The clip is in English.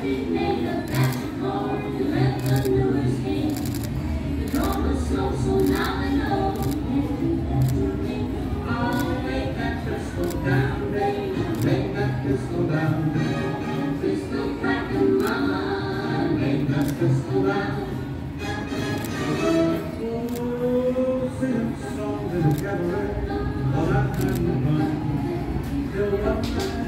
made a basketball to let the newest king. The door was slow, so now they know. Oh, lay that pistol down, baby. Lay that pistol down, baby. Pistol cracking, mama. Lay that pistol down. Oh, sing a song in a cabaret. All I had was fun. Till one night.